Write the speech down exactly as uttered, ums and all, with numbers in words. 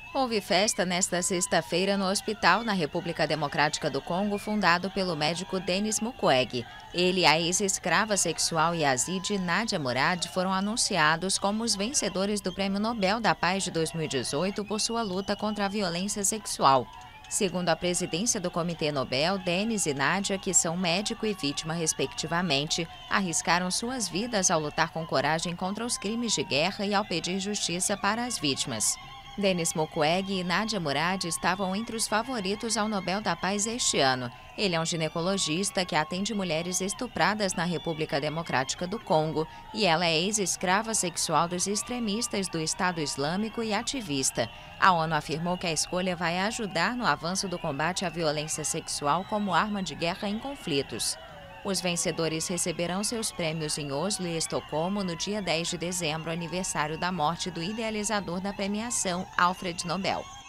Houve festa nesta sexta-feira no hospital na República Democrática do Congo, fundado pelo médico Denis Mukwege. Ele e a ex-escrava sexual Yazidi Nadia Murad foram anunciados como os vencedores do Prêmio Nobel da Paz de dois mil e dezoito por sua luta contra a violência sexual. Segundo a presidência do Comitê Nobel, Denis e Nadia, que são médico e vítima respectivamente, arriscaram suas vidas ao lutar com coragem contra os crimes de guerra e ao pedir justiça para as vítimas. Denis Mukwege e Nadia Murad estavam entre os favoritos ao Nobel da Paz este ano. Ele é um ginecologista que atende mulheres estupradas na República Democrática do Congo e ela é ex-escrava sexual dos extremistas do Estado Islâmico e ativista. A ONU afirmou que a escolha vai ajudar no avanço do combate à violência sexual como arma de guerra em conflitos. Os vencedores receberão seus prêmios em Oslo e Estocolmo no dia dez de dezembro, aniversário da morte do idealizador da premiação, Alfred Nobel.